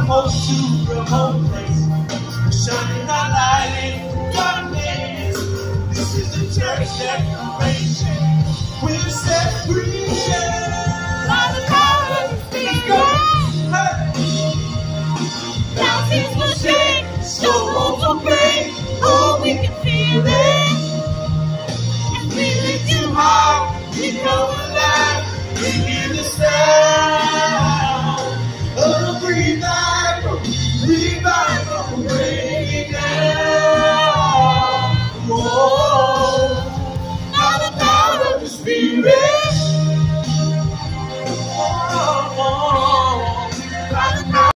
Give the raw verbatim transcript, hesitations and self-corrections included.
host to remote place, shining our light in darkness. This is the church declaration. We're set free by the power of the Spirit. Mountains will shake, storms will break. Oh, we can feel it. And we lift you high, we come alive. We hear the sound.